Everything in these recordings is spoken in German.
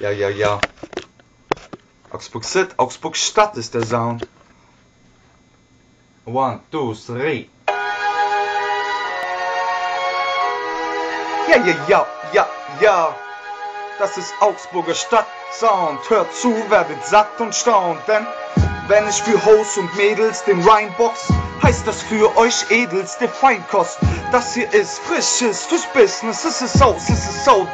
Ja. Augsburg City, Augsburg Stadt ist der Sound. 1, 2, 3. Ja. Das ist Augsburger Stadtsound. Hört zu, werdet satt und staunt. Denn wenn ich für Hoes und Mädels den Rhyme box, heißt das für euch edelste Feinkost. Das hier ist Frisches fürs Business. Es ist so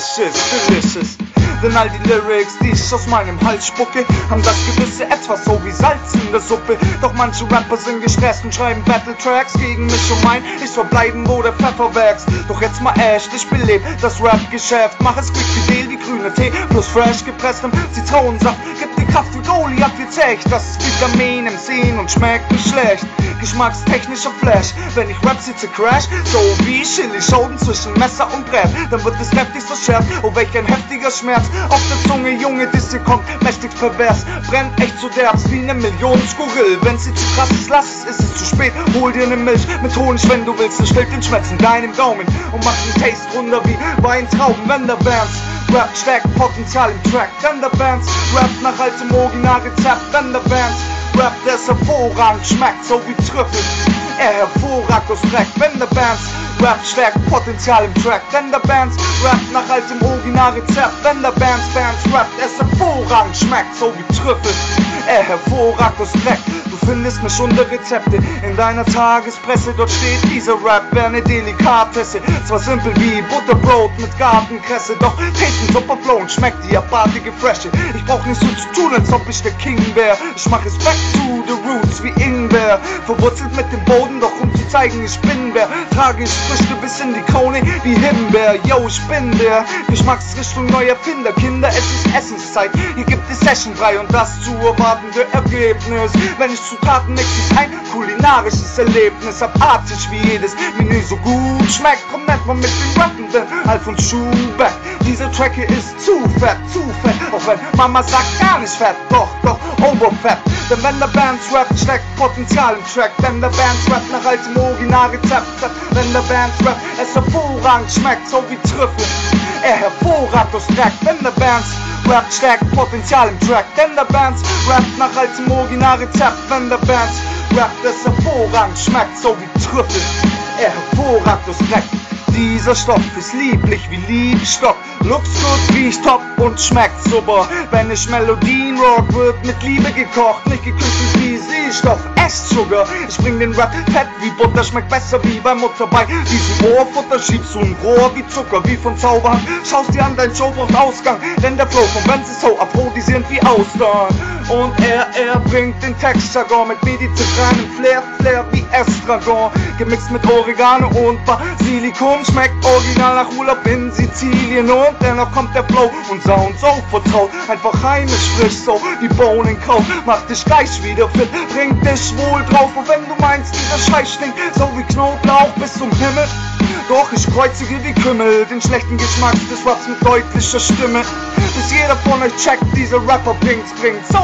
delicious. Denn all die Lyrics, die ich aus meinem Hals spucke, haben das gewisse Etwas so wie Salz in der Suppe. Doch manche Rapper sind gestresst und schreiben Battle-Tracks gegen mich und mein, ich soll bleiben, wo der Pfeffer wächst. Doch jetzt mal echt, ich beleb das Rap-Geschäft. Mach es quick fidel wie grüner Tee, plus fresh gepresstem Zitronensaft. Gib dir Kraft wie Goliath, jetzt echt. Das ist Vitamin im Sehen und schmeckt nicht schlecht. Geschmackstechnischer Flash, wenn ich Rap sitze crash, so wie Chili-Schoten zwischen Messer und Brett. Dann wird es heftig verschärft, oh welch ein heftiger Schmerz. Auf der Zunge, Junge, das hier kommt mächtig pervers. Brennt echt so derbs wie eine Million Skurril. Wenn sie zu krass ist, lass es, ist es zu spät. Hol dir ne Milch mit Honig, wenn du willst. Es stellt den Schmerz in deinem Gaumen und macht den Taste runter wie Weintrauben. Wenn der Bands Rap stärkt Potenzial im Track. Wenn der Bands Rap nach altem Originalrezept. Wenn der Bands Rap, das hervorragend schmeckt, so wie Trüffel. Hervorragend aus Dreck. Wenn der Bands Rap stärkt Potenzial im Track. Wenn der Bands Rap nach altem Originalrezept. Wenn der Bands Rap, es hervorragend schmeckt, so wie Trüffel. Hervorragend aus Dreck. Du findest mich unter Rezepte in deiner Tagespresse. Dort steht, dieser Rap wäre eine Delikatesse. Zwar simpel wie Butterbrot mit Gartenkresse, doch tasten super flow und schmeckt die abartige Fresche. Ich brauch nicht so zu tun, als ob ich der King wär. Ich mach es back to the roots wie Ingwer. Verwurzelt mit dem Boden, doch um zu zeigen, ich bin wer. Trage ich Früchte bis in die Krone wie Himbeer. Yo, ich bin der Geschmacksrichtung neuer Finder. Kinder, es ist Essenszeit. Hier gibt es Session 3 und das zu erwartende Ergebnis. Wenn ich Zutaten mix, ist ein kulinarisches Erlebnis. Abartig wie jedes Menü so gut schmeckt. Komm nennt man mit den Rappenden Alfons Schubeck. Dieser Track hier ist zu fett. Auch wenn Mama sagt gar nicht fett, doch overfett. Denn wenn der Bands Rap steckt Potenzial im Track. Wenn der Bands Rap nach altem Originalrezept. Wenn der Bands Rap es hervorragend schmeckt, so wie Trüffel. Hervorragend aus Dreck. Wenn der Bands Rap stärkt Potenzial im Track. Denn der Bands Rap nach altem Originalrezept. Wenn der Bands Rap es hervorragend schmeckt, so wie Trüffel. Hervorragend aus Dreck. Dieser Stoff ist lieblich wie Liebstock. Looks gut, riecht top und schmeckt super. Wenn ich Melodien rock, wird mit Liebe gekocht. Nicht gekünstelt wie Süßstoff, Esssugar. Ich bring den Rap fett wie Butter, schmeckt besser wie bei Mutter. Bei diesem Ohrfutter schiebst du ein Rohr wie Zucker, wie von Zauberhand. Schaust dir an, dein Show braucht Ausgang. Denn der Flow von Benz ist so aphrodisierend wie Austern. Und er bringt den Textjargon mit mediterranem Flair wie Estragon. Gemixt mit Oregano und Basilikum. Schmeckt original nach Urlaub in Sizilien. Und dennoch kommt der Flow und Sound so vertraut. Einfach heimisch frisch, so wie Bohnenkraut. Macht dich gleich wieder fit, bringt dich wohl drauf. Und wenn du meinst, dieser Scheiß stinkt so wie Knoblauch bis zum Himmel. Doch ich kreuzige wie Kümmel den schlechten Geschmack des Raps mit deutlicher Stimme. Bis jeder von euch checkt, dieser Rapper bringt so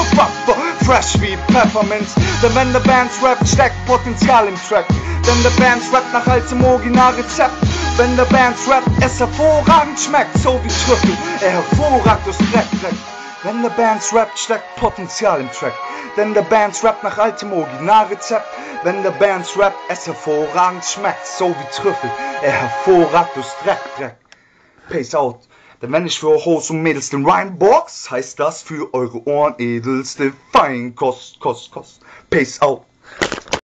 fresh wie Peppermints. Denn wenn der Bands Rap steckt Potenzial im Track. Denn der Bands Rap nach altem Originalrezept. Wenn der Bands Rap es hervorragend schmeckt, so wie Trüffel. Hervorragend aus Dreck. Wenn der Bands Rap steckt Potenzial im Track. Denn der Bands Rap nach altem Originalrezept. Wenn der Bands Rap es hervorragend schmeckt, so wie Trüffel. Hervorragend aus Dreck. Peace out. Denn wenn ich für Hoes und Mädels den Rhyme box, heißt das für eure Ohren edelste Feinkost. Peace out.